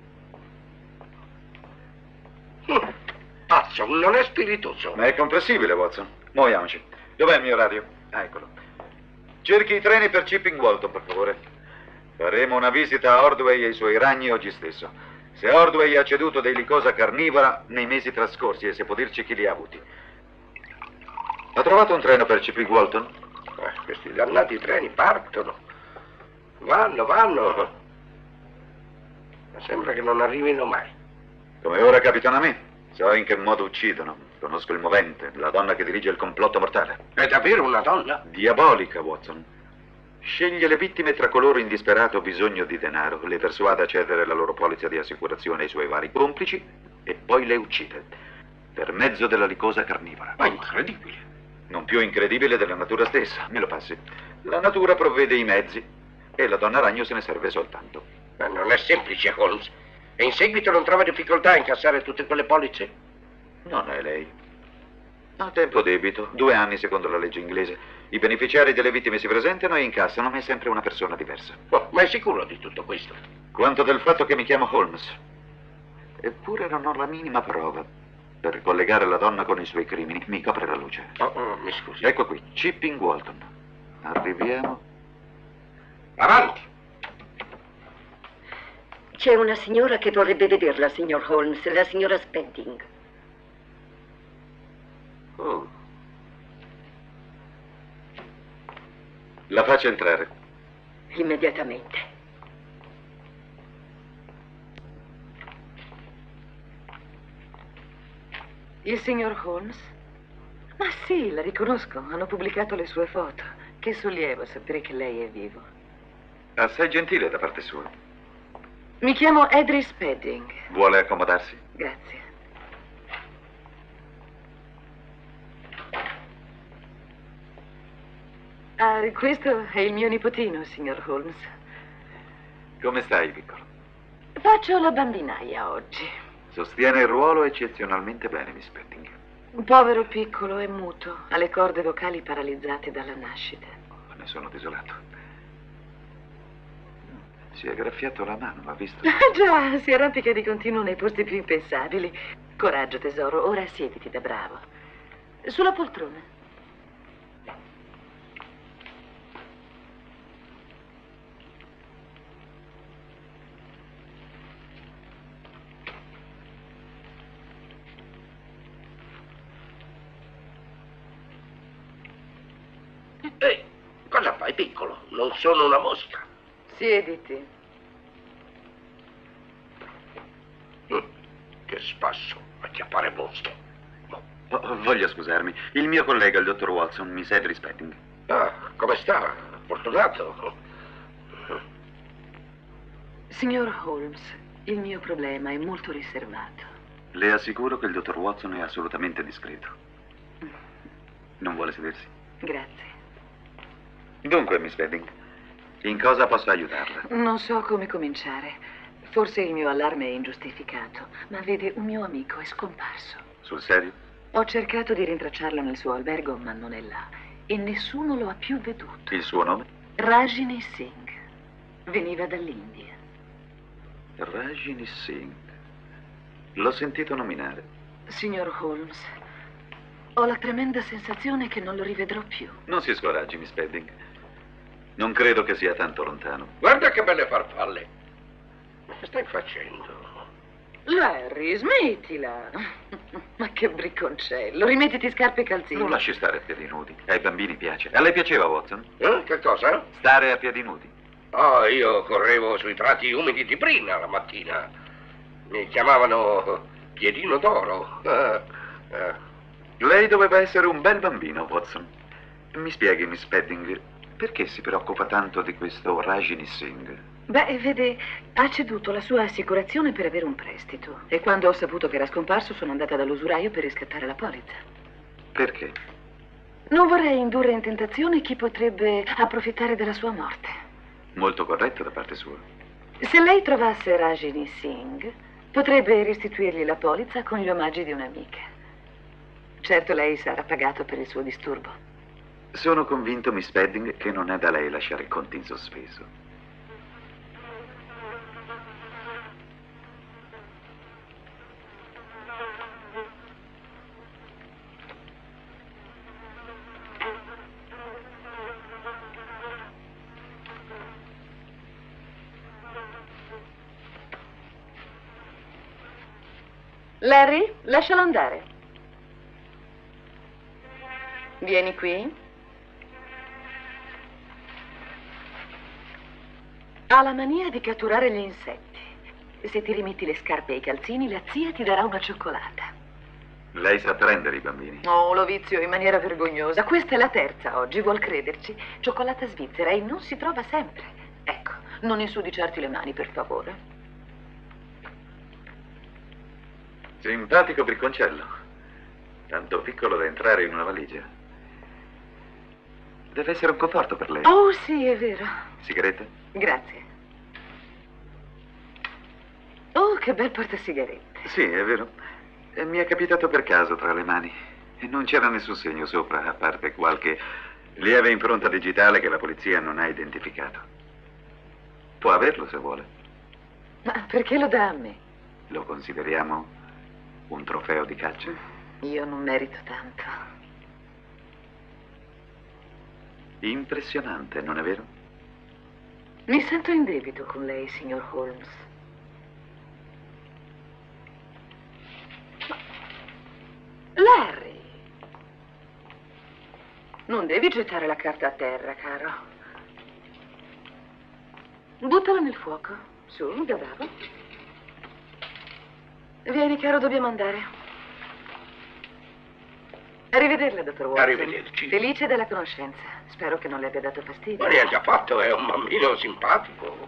Patson non è spiritoso. Ma è comprensibile, Watson. Muoviamoci. Dov'è il mio orario? Ah, eccolo. Cerchi i treni per Chipping Walton, per favore. Faremo una visita a Ordway e ai suoi ragni oggi stesso. Se Ordway ha ceduto dell'icosa carnivora nei mesi trascorsi, e se può dirci chi li ha avuti. Ha trovato un treno per Chipping Walton? Eh, questi dannati treni partono. Vanno, vanno. Ma sembra che non arrivino mai. Come ora capitano a me. So in che modo uccidono. Conosco il movente, la donna che dirige il complotto mortale. È davvero una donna? Diabolica, Watson. Sceglie le vittime tra coloro in disperato bisogno di denaro, le persuade a cedere la loro polizza di assicurazione ai suoi vari complici e poi le uccide, per mezzo della licosa carnivora. Ma incredibile. Non più incredibile della natura stessa, me lo passi. La natura provvede i mezzi e la donna ragno se ne serve soltanto. Ma non è semplice, Holmes. E in seguito non trova difficoltà a incassare tutte quelle polizze? Non è lei. Ha tempo debito, due anni secondo la legge inglese. I beneficiari delle vittime si presentano e incassano, ma è sempre una persona diversa. Oh, ma è sicuro di tutto questo? Quanto del fatto che mi chiamo Holmes. Eppure non ho la minima prova per collegare la donna con i suoi crimini. Mi copre la luce. Oh, oh, mi scusi. Ecco qui, Chipping Walton. Arriviamo. Avanti. C'è una signora che vorrebbe vederla, signor Holmes, la signora Spedding. Oh. La faccia entrare. Immediatamente. Il signor Holmes? Ma sì, la riconosco. Hanno pubblicato le sue foto. Che sollievo sapere che lei è vivo. Assai gentile da parte sua. Mi chiamo Edry Spedding. Vuole accomodarsi? Grazie. Ah, questo è il mio nipotino, signor Holmes. Come stai, piccolo? Faccio la bambinaia oggi. Sostiene il ruolo eccezionalmente bene, Miss Spedding. Un povero piccolo e muto, ha le corde vocali paralizzate dalla nascita. Oh, ne sono desolato. Si è graffiato la mano, ha visto? Ah, già, si arrampica di continuo nei posti più impensabili. Coraggio, tesoro, ora siediti da bravo. Sulla poltrona. Ehi, cosa fai, piccolo? Non sono una mosca. Siediti. Mm, che spasso, acchiappare posto. Oh, voglio scusarmi. Il mio collega, il dottor Watson, Miss Edry Spedding. Ah, come sta? Fortunato. Signor Holmes, il mio problema è molto riservato. Le assicuro che il dottor Watson è assolutamente discreto. Non vuole sedersi? Grazie. Dunque, Miss Spedding, in cosa posso aiutarla? Non so come cominciare. Forse il mio allarme è ingiustificato, ma vede, un mio amico è scomparso. Sul serio? Ho cercato di rintracciarlo nel suo albergo, ma non è là. E nessuno lo ha più veduto. Il suo nome? Rajini Singh. Veniva dall'India. Rajini Singh. L'ho sentito nominare. Signor Holmes, ho la tremenda sensazione che non lo rivedrò più. Non si scoraggi, Miss Spedding. Non credo che sia tanto lontano. Guarda che belle farfalle. Che stai facendo? Larry, smettila. Ma che bricconcello. Rimettiti scarpe e calzini. Non lasci stare a piedi nudi. Ai bambini piace. A lei piaceva, Watson? Eh? Che cosa? Stare a piedi nudi. Oh, io correvo sui prati umidi di Brina la mattina. Mi chiamavano Piedino d'Oro. Eh, eh. Lei doveva essere un bel bambino, Watson. Mi spieghi, Miss Spedding, perché si preoccupa tanto di questo Rajini Singh? Beh, vede, ha ceduto la sua assicurazione per avere un prestito. E quando ho saputo che era scomparso sono andata dall'usuraio per riscattare la polizza. Perché? Non vorrei indurre in tentazione chi potrebbe approfittare della sua morte. Molto corretto da parte sua. Se lei trovasse Rajini Singh, potrebbe restituirgli la polizza con gli omaggi di un'amica. Certo, lei sarà pagato per il suo disturbo. Sono convinto, Miss Spedding, che non è da lei lasciare i conti in sospeso. Larry, lascialo andare. Vieni qui. Ha la mania di catturare gli insetti. Se ti rimetti le scarpe e i calzini, la zia ti darà una cioccolata. Lei sa prendere i bambini. Oh, lo vizio in maniera vergognosa. Questa è la terza oggi, vuol crederci. Cioccolata svizzera e non si trova sempre. Ecco, non insudiciarti le mani, per favore. Simpatico bricconcello. Tanto piccolo da entrare in una valigia. Deve essere un conforto per lei. Oh, sì, è vero. Sigarette? Grazie. Oh, che bel portasigarette. Sì, è vero. E mi è capitato per caso tra le mani. E non c'era nessun segno sopra, a parte qualche lieve impronta digitale che la polizia non ha identificato. Può averlo se vuole. Ma perché lo dà a me? Lo consideriamo un trofeo di caccia? Io non merito tanto. Impressionante, non è vero? Mi sento in debito con lei, signor Holmes. Ma... Larry! Non devi gettare la carta a terra, caro. Buttala nel fuoco. Su, da bravo. Vieni, caro, dobbiamo andare. Arrivederla, dottor Watson. Arrivederci. Felice della conoscenza. Spero che non le abbia dato fastidio. Ma niente affatto, è un bambino simpatico.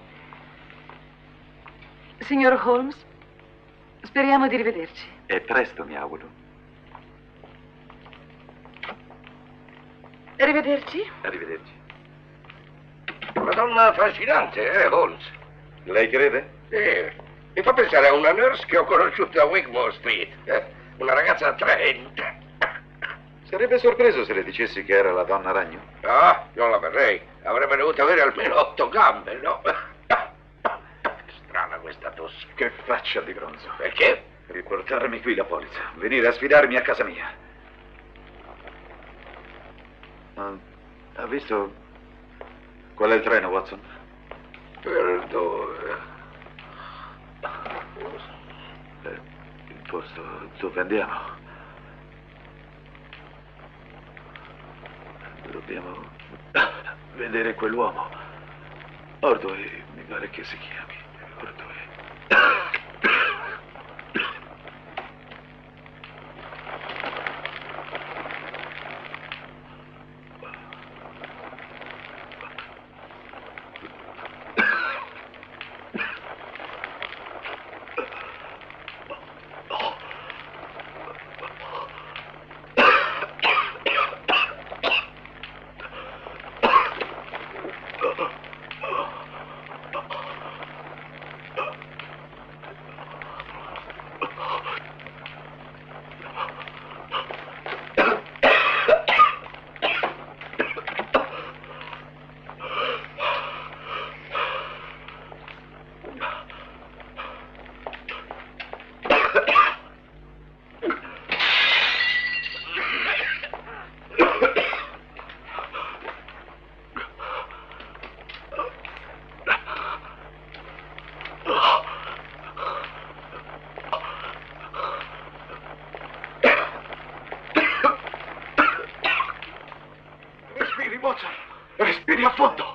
Signor Holmes, speriamo di rivederci. E presto, mi auguro. Arrivederci. Arrivederci. Una donna affascinante, eh, Holmes? Lei crede? Sì. Mi fa pensare a una nurse che ho conosciuto a Wigmore Street. Eh, una ragazza attraente. Sarebbe sorpreso se le dicessi che era la donna ragno? Ah, non la verrei. Avrebbe dovuto avere almeno otto gambe, no? Strana questa tosse. Che faccia di bronzo. Perché? Riportarmi qui la polizza. Venire a sfidarmi a casa mia. Ma ha visto qual è il treno, Watson? Per dove? Eh, il posto dove andiamo. Dobbiamo vedere quell'uomo. Ordway, mi pare che si chiami. Ordway. Respiri, Watson. Respiri a fondo.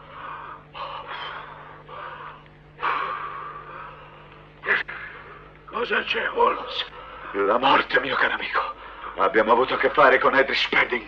Cosa c'è, Holmes? La morte, mio caro amico. Abbiamo avuto a che fare con Edry Spedding.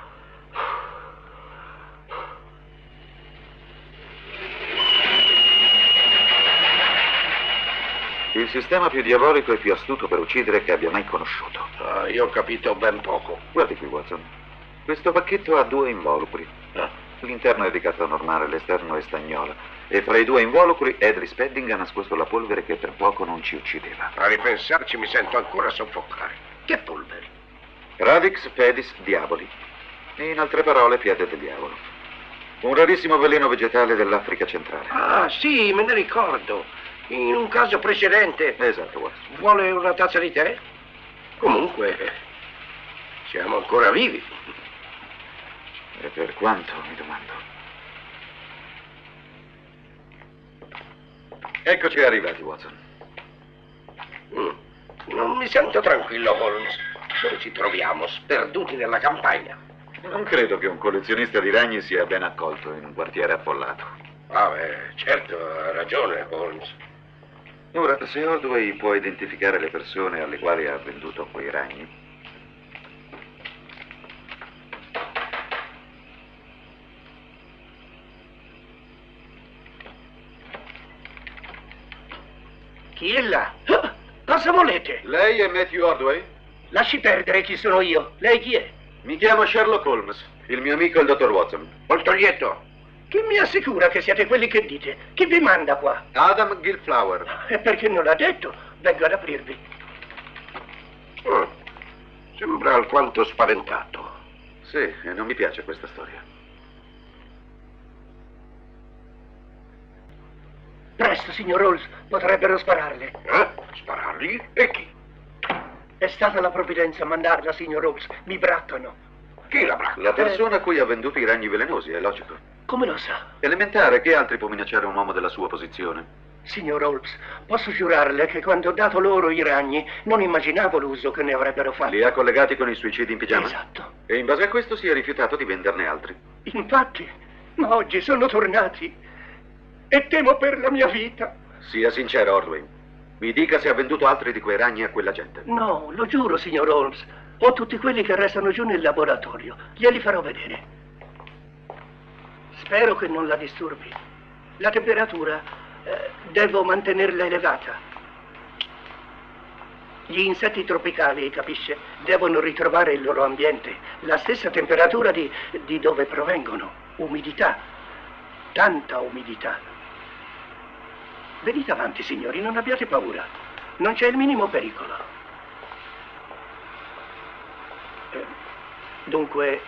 Il sistema più diabolico e più astuto per uccidere che abbia mai conosciuto. Ah, io ho capito ben poco. Guardi qui, Watson. Questo pacchetto ha due involucri. Ah. L'interno è di carta normale, l'esterno è stagnola. E fra i due involucri Edry Spedding ha nascosto la polvere che per poco non ci uccideva. A ripensarci mi sento ancora soffocare. Che polvere? Radix pedis diaboli. In altre parole, piede del diavolo. Un rarissimo veleno vegetale dell'Africa centrale. Ah, sì, me ne ricordo. In un caso precedente. Esatto, Watson. Vuole una tazza di tè? Comunque, siamo ancora vivi. E per quanto, mi domando. Eccoci arrivati, Watson. Mm. Non mi sento tranquillo, Holmes. Dove ci troviamo? Sperduti nella campagna. Non credo che un collezionista di ragni sia ben accolto in un quartiere affollato. Ah, beh, certo, ha ragione, Holmes. Ora, se Ordway può identificare le persone alle quali ha venduto quei ragni. Chi è là? Ah, cosa volete? Lei è Matthew Ordway? Lasci perdere chi sono io. Lei chi è? Mi chiamo Sherlock Holmes. Il mio amico è il dottor Watson. Molto lieto. Chi mi assicura che siete quelli che dite? Chi vi manda qua? Adam Gilflower. E perché non l'ha detto? Vengo ad aprirvi. Mm. Sembra alquanto spaventato. Sì, e non mi piace questa storia. Presto, signor Holmes, potrebbero spararle. Eh? Sparargli? E chi? È stata la provvidenza a mandarla, signor Holmes. Mi braccano. Chi la bracca? La persona a cui ha venduto i ragni velenosi, è logico. Come lo sa? Elementare, che altri può minacciare un uomo della sua posizione? Signor Holmes, posso giurarle che quando ho dato loro i ragni non immaginavo l'uso che ne avrebbero fatto. Li ha collegati con i suicidi in pigiama? Esatto. E in base a questo si è rifiutato di venderne altri? Infatti, ma oggi sono tornati e temo per la mia vita. Sia sincero, Ordway. Mi dica se ha venduto altri di quei ragni a quella gente. No, lo giuro, signor Holmes. Ho tutti quelli che restano giù nel laboratorio. Glieli farò vedere. Spero che non la disturbi. La temperatura eh, devo mantenerla elevata. Gli insetti tropicali, capisce, devono ritrovare il loro ambiente, la stessa temperatura di, di dove provengono. Umidità, tanta umidità. Venite avanti, signori, non abbiate paura. Non c'è il minimo pericolo. Eh, dunque...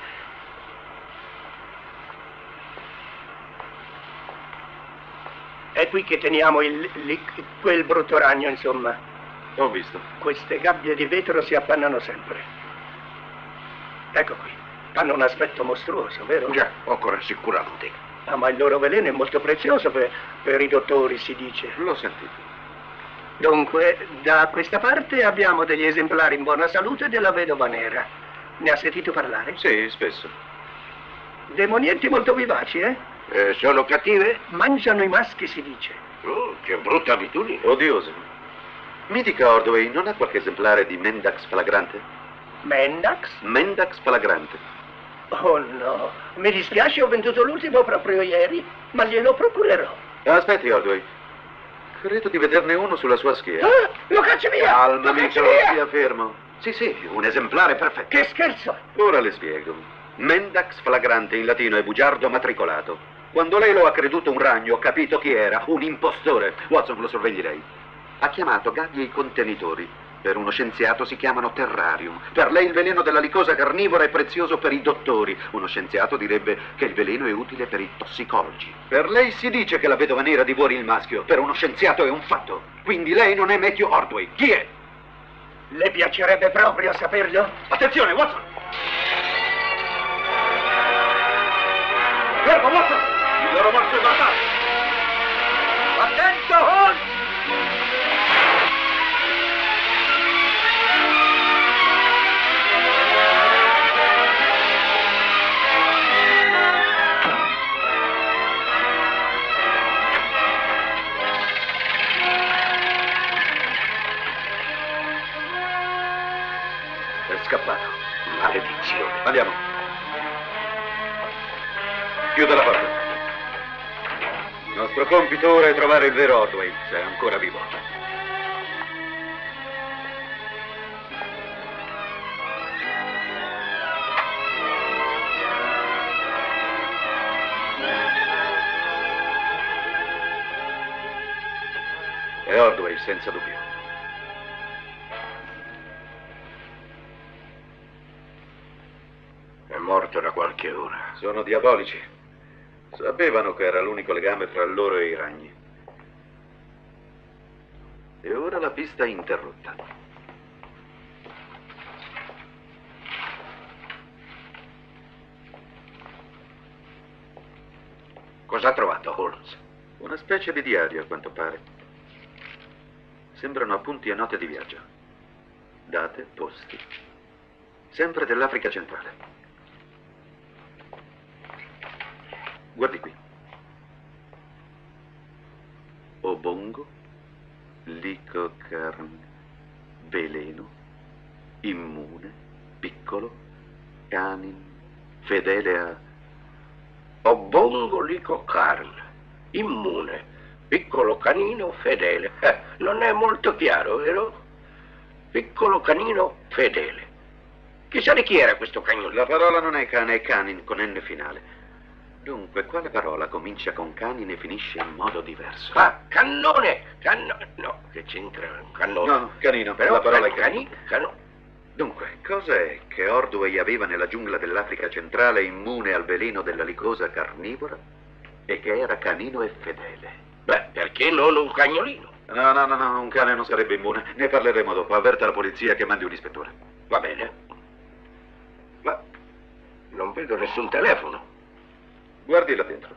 È qui che teniamo il, il, quel brutto ragno, insomma. Ho visto. Queste gabbie di vetro si appannano sempre. Ecco qui. Hanno un aspetto mostruoso, vero? Già, poco rassicurante. Ah, ma il loro veleno è molto prezioso per, per i dottori, si dice. L'ho sentito. Dunque, da questa parte abbiamo degli esemplari in buona salute della vedova nera. Ne ha sentito parlare? Sì, spesso. Demonietti molto vivaci, eh? Eh, sono cattive? Mangiano i maschi, si dice. Oh, che brutta abitudine. Odiose. Mi dica, Ordway, non ha qualche esemplare di Mendax flagrante? Mendax? Mendax flagrante. Oh no, mi dispiace, ho venduto l'ultimo proprio ieri, ma glielo procurerò. Aspetti, Ordway. Credo di vederne uno sulla sua schiena. Ah, lo cacci via! Calma, lo amico, stia fermo. Sì, sì, un esemplare perfetto. Che scherzo! Ora le spiego. Mendax flagrante in latino è bugiardo matricolato. Quando lei lo ha creduto un ragno, ho capito chi era, un impostore. Watson, lo sorvegli lei. Ha chiamato gabbie i contenitori. Per uno scienziato si chiamano terrarium. Per lei il veleno della licosa carnivora è prezioso per i dottori. Uno scienziato direbbe che il veleno è utile per i tossicologi. Per lei si dice che la vedova nera divori il maschio. Per uno scienziato è un fatto. Quindi lei non è Matthew Ordway. Chi è? Le piacerebbe proprio saperlo? Attenzione, Watson! Fermo, Watson! Il loro morso è guardato! Attento, Holmes! Chiuda la porta. Il nostro compito ora è trovare il vero Ordway, se è ancora vivo. È Ordway, senza dubbio. È morto da qualche ora. Sono diabolici. Sapevano che era l'unico legame tra loro e i ragni. E ora la pista è interrotta. Cosa ha trovato Holmes? Una specie di diario, a quanto pare. Sembrano appunti e note di viaggio. Date, posti. Sempre dell'Africa centrale. Guardi qui. Obongo, licocarn, veleno, immune, piccolo, canin, fedele a... Obongo licocarn, immune, piccolo canino, fedele. Eh, non è molto chiaro, vero? Piccolo canino, fedele. Chissà di chi era questo cagnolino? La parola non è cane, è canin, con N finale. Dunque, quale parola comincia con canin e finisce in modo diverso? Ah, cannone! Cannone! No, che c'entra un cannone? No, canino, però la parola can- è canino. Cano. Dunque, cos'è che Ordway aveva nella giungla dell'Africa centrale immune al veleno della licosa carnivora e che era canino e fedele? Beh, perché non un cagnolino? No, no, no, no, un cane non sarebbe immune. Ne parleremo dopo. Avverta la polizia che mandi un ispettore. Va bene. Ma non vedo nessun telefono. Guardi là dentro.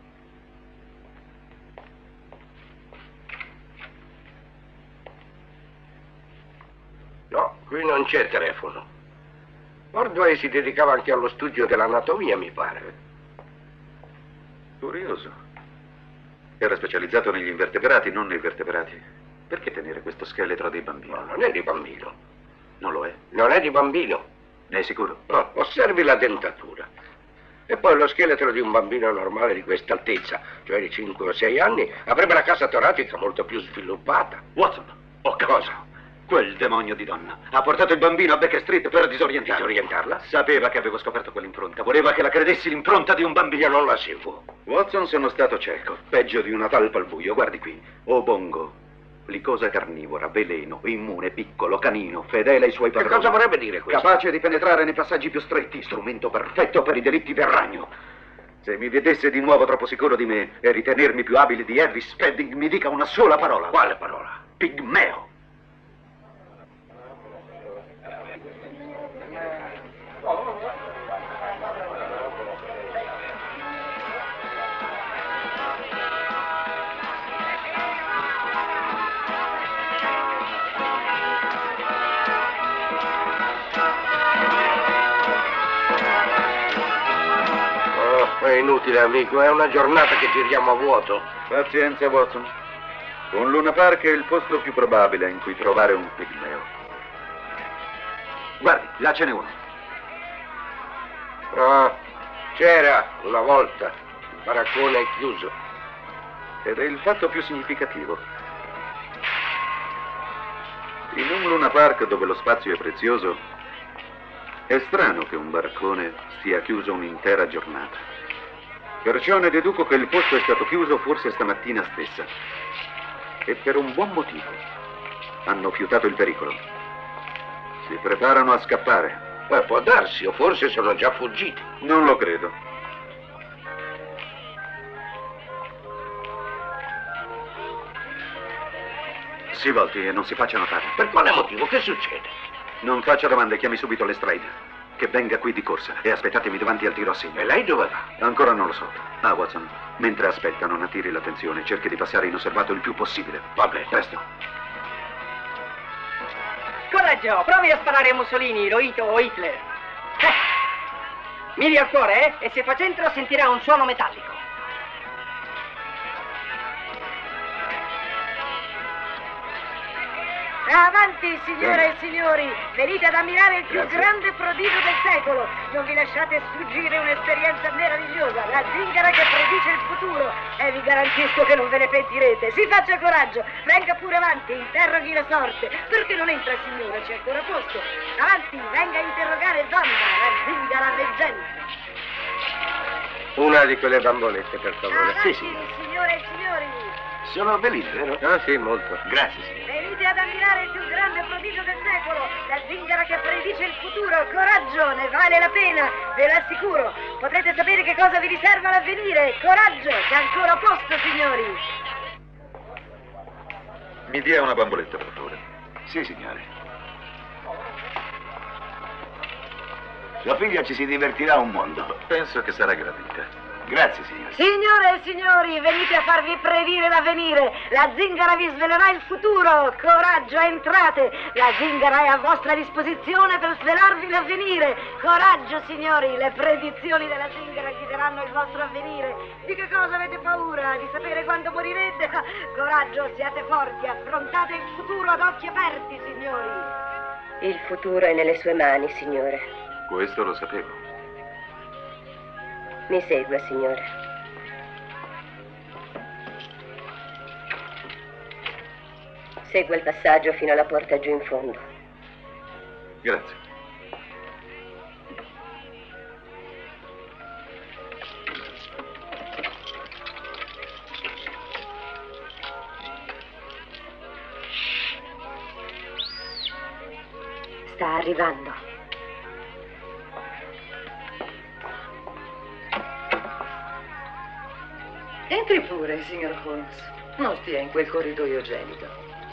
No, qui non c'è telefono. Ordway si dedicava anche allo studio dell'anatomia, mi pare. Curioso. Era specializzato negli invertebrati, non nei vertebrati. Perché tenere questo scheletro dei bambini? No, non è di bambino. Non lo è? Non è di bambino. Ne è sicuro? No, osservi la dentatura. E poi lo scheletro di un bambino normale di questa altezza, cioè di cinque o sei anni, avrebbe la cassa toracica molto più sviluppata. Watson, ho cosa? Quel demonio di donna ha portato il bambino a Baker Street per disorientarla. Disorientarla? Sapeva che avevo scoperto quell'impronta. Voleva che la credessi l'impronta di un bambino. Io non la seguo. Watson, sono stato cieco. Peggio di una talpa al buio. Guardi qui. Obongo. Licosa carnivora, veleno, immune, piccolo, canino, fedele ai suoi padroni. Che cosa vorrebbe dire questo? Capace di penetrare nei passaggi più stretti, strumento perfetto per i delitti del ragno. Se mi vedesse di nuovo troppo sicuro di me e ritenermi più abile di Harry Spedding, mi dica una sola parola. Quale parola? Pigmeo. È inutile, amico, è una giornata che giriamo a vuoto. Pazienza, Watson. Un Luna Park è il posto più probabile in cui trovare un pigmeo. Guardi, là ce n'è uno. Ah, c'era una volta. Il baraccone è chiuso. Ed è il fatto più significativo. In un Luna Park dove lo spazio è prezioso, è strano che un baraccone stia chiuso un'intera giornata. Perciò ne deduco che il posto è stato chiuso forse stamattina stessa. E per un buon motivo. Hanno fiutato il pericolo. Si preparano a scappare. Beh, può darsi, o forse sono già fuggiti. Non lo credo. Si volti e non si faccia notare. Per quale motivo? Che succede? Non faccia domande, chiami subito le strade. Che venga qui di corsa e aspettatemi davanti al tiro a segno. E lei dove va? Ancora non lo so. Ah, Watson, mentre aspetta non attiri l'attenzione, cerchi di passare inosservato il più possibile. Va bene. Presto. Coraggio, provi a sparare a Mussolini, Hirohito o Hitler. Eh. Miri al cuore, eh? E se fa centro sentirà un suono metallico. Avanti, signore e signori, venite ad ammirare il più Grazie. grande prodigio del secolo. Non vi lasciate sfuggire un'esperienza meravigliosa, la zingara che predice il futuro. E vi garantisco che non ve ne pentirete. Si faccia coraggio, venga pure avanti, interroghi la sorte. Perché non entra, signora? C'è ancora posto. Avanti, venga a interrogare Wanda, la zingara veggente. Una di quelle bambolette, per favore. Avanti, signore e signori. Sono belline, vero? Ah, sì, molto. Grazie, signore. Venite ad ammirare il più grande prodigio del secolo, la zingara che predice il futuro. Coraggio, ne vale la pena, ve lo assicuro. Potrete sapere che cosa vi riserva l'avvenire. Coraggio, c'è ancora posto, signori. Mi dia una bamboletta, per favore. Sì, signore. Sua figlia ci si divertirà un mondo. Penso che sarà gradita. Grazie, signore. Signore e signori, venite a farvi predire l'avvenire. La zingara vi svelerà il futuro. Coraggio, entrate. La zingara è a vostra disposizione per svelarvi l'avvenire. Coraggio, signori, le predizioni della zingara guideranno il vostro avvenire. Di che cosa avete paura? Di sapere quando morirete? Coraggio, siate forti, affrontate il futuro ad occhi aperti, signori. Il futuro è nelle sue mani, signore. Questo lo sapevo. Mi segua, signore. Segua il passaggio fino alla porta giù in fondo. Grazie. Sta arrivando. Entri pure, signor Holmes. Non stia in quel corridoio gelido.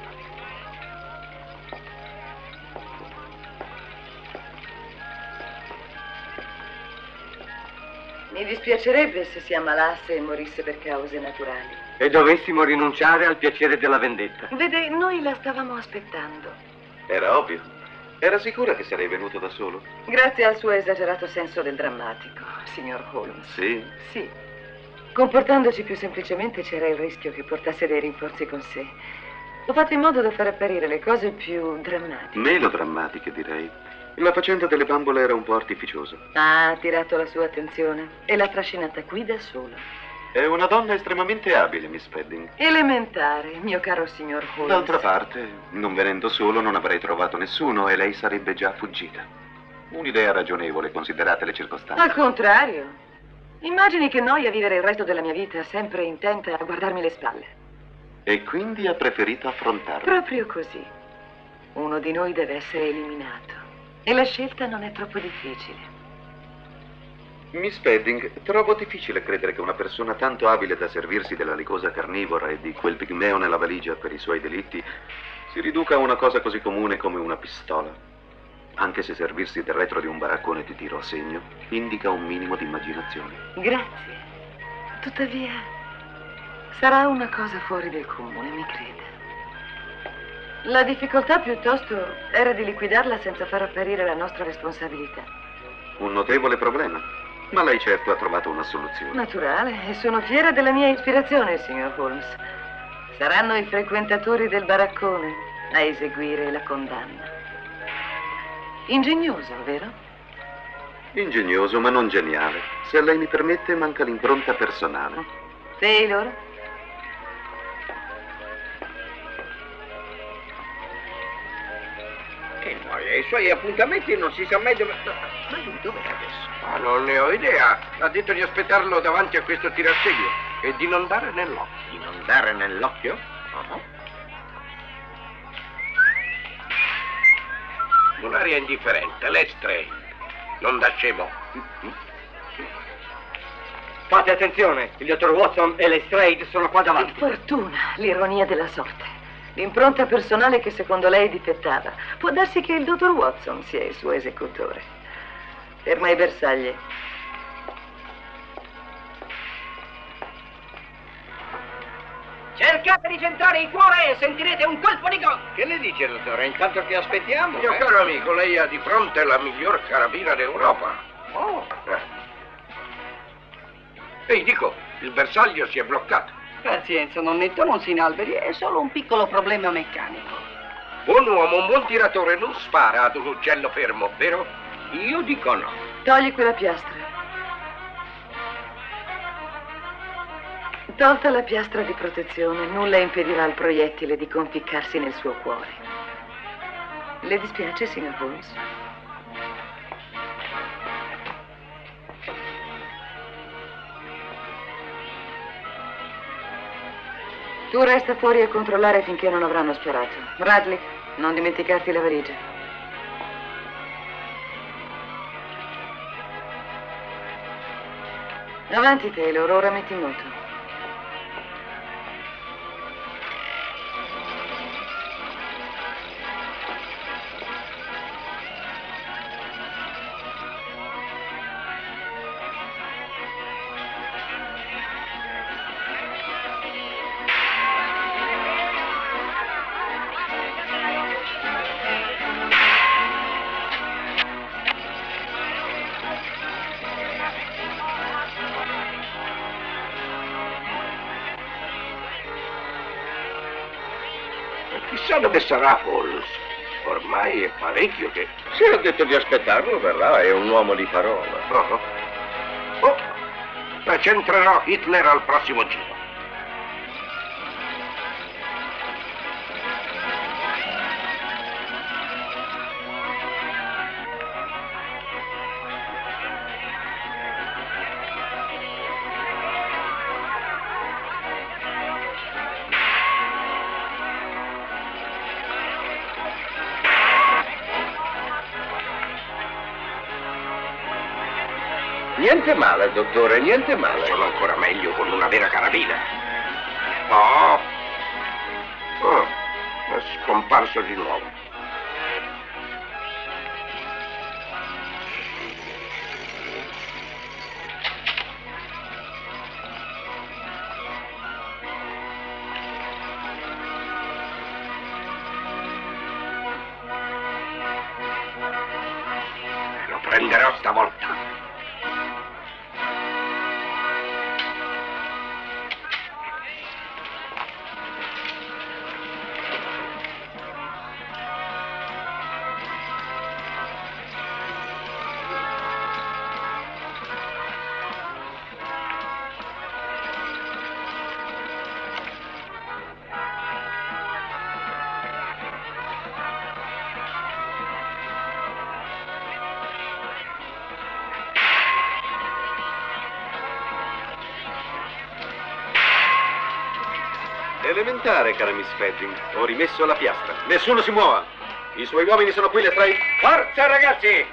Mi dispiacerebbe se si ammalasse e morisse per cause naturali. E dovessimo rinunciare al piacere della vendetta. Vede, noi la stavamo aspettando. Era ovvio. Era sicura che sarei venuto da solo? Grazie al suo esagerato senso del drammatico, signor Holmes. Sì? Sì. Comportandoci più semplicemente c'era il rischio che portasse dei rinforzi con sé. Ho fatto in modo da far apparire le cose più drammatiche. Melodrammatiche, direi. La faccenda delle bambole era un po' artificiosa. Ha attirato la sua attenzione e l'ha trascinata qui da sola. È una donna estremamente abile, Miss Spedding. Elementare, mio caro signor Holmes. D'altra parte, non venendo solo non avrei trovato nessuno e lei sarebbe già fuggita. Un'idea ragionevole, considerate le circostanze. Al contrario. Immagini che noia vivere il resto della mia vita sempre intenta a guardarmi le spalle. E quindi ha preferito affrontarlo. Proprio così. Uno di noi deve essere eliminato. E la scelta non è troppo difficile. Miss Spedding, trovo difficile credere che una persona tanto abile da servirsi della licosa carnivora e di quel pigmeo nella valigia per i suoi delitti si riduca a una cosa così comune come una pistola. Anche se servirsi del retro di un baraccone di tiro a segno indica un minimo di immaginazione. Grazie. Tuttavia, sarà una cosa fuori del comune, mi creda. La difficoltà piuttosto era di liquidarla senza far apparire la nostra responsabilità. Un notevole problema, ma lei certo ha trovato una soluzione. Naturale, e sono fiera della mia ispirazione, signor Holmes. Saranno i frequentatori del baraccone a eseguire la condanna. Ingegnoso, vero? Ingegnoso, ma non geniale. Se lei mi permette, manca l'impronta personale. Taylor? E poi ai suoi appuntamenti non si sa mai dove... Ma lui dov'è adesso? Ma non ne ho idea. Ha detto di aspettarlo davanti a questo tirassegno e di non dare nell'occhio. Di non dare nell'occhio? Uh-huh. Un'aria indifferente, Lestrade. Non da scemo. Fate attenzione, il dottor Watson e Lestrade sono qua davanti. Che fortuna, l'ironia della sorte. L'impronta personale che secondo lei difettava. Può darsi che il dottor Watson sia il suo esecutore. Ferma i bersagli. Cercate di centrare il cuore e sentirete un colpo di gong. Che ne dice, dottore? Intanto che aspettiamo? Mio eh? caro amico, lei ha di fronte la miglior carabina d'Europa. Oh. Eh. Ehi, dico, il bersaglio si è bloccato. Pazienza, nonnetto, non si inalberi, è solo un piccolo problema meccanico. Buon uomo, un buon tiratore non spara ad un uccello fermo, vero? Io dico no. Togli quella piastra. Tolta la piastra di protezione, nulla impedirà al proiettile di conficcarsi nel suo cuore. Le dispiace, signor Holmes? Tu resta fuori a controllare finché non avranno sparato. Radley, non dimenticarti la valigia. Avanti, Taylor, ora metti in moto. Chissà dove sarà Holmes. Ormai è parecchio che... Se ha detto di aspettarlo, verrà, è un uomo di parola. Oh, oh. oh. Centrerò Hitler al prossimo giro. Niente male, dottore, niente male. Sono ancora meglio con una vera carabina. Oh, oh, è scomparso di nuovo. Lo prenderò stavolta. Elementare, cara Miss Spedding. Ho rimesso la piastra. Nessuno si muova. I suoi uomini sono qui, Lestrade. Forza, ragazzi!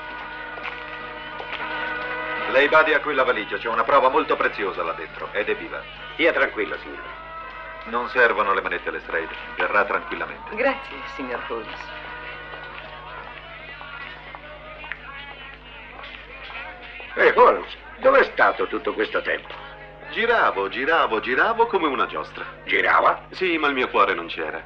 Lei badi a quella valigia, c'è una prova molto preziosa là dentro, ed è viva. Stia tranquillo, signore. Non servono le manette, Lestrade. Verrà tranquillamente. Grazie, signor Holmes. Ehi, Holmes, dov'è stato tutto questo tempo? Giravo, giravo, giravo come una giostra. Girava? Sì, ma il mio cuore non c'era.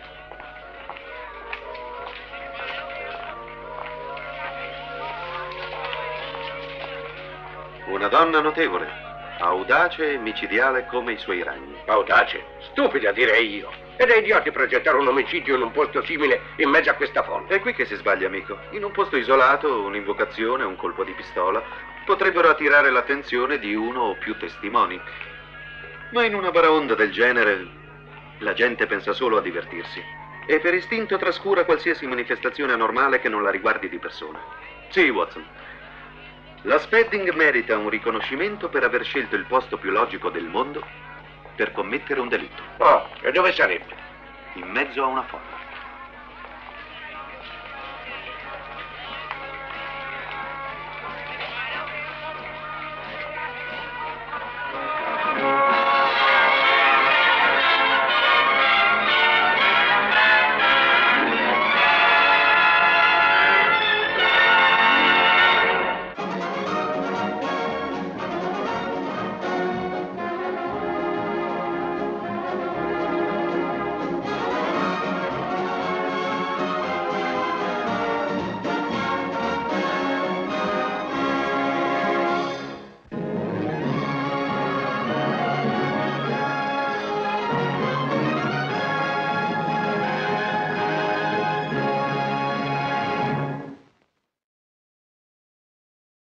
Una donna notevole, audace e micidiale come i suoi ragni. Audace? Stupida, direi io. Ed è idioti progettare un omicidio in un posto simile in mezzo a questa folla. È qui che si sbaglia, amico. In un posto isolato, un'invocazione, un colpo di pistola potrebbero attirare l'attenzione di uno o più testimoni. Ma in una baraonda del genere la gente pensa solo a divertirsi e per istinto trascura qualsiasi manifestazione anormale che non la riguardi di persona. Sì, Watson. La Spedding merita un riconoscimento per aver scelto il posto più logico del mondo per commettere un delitto. Oh, e dove sarebbe? In mezzo a una folla.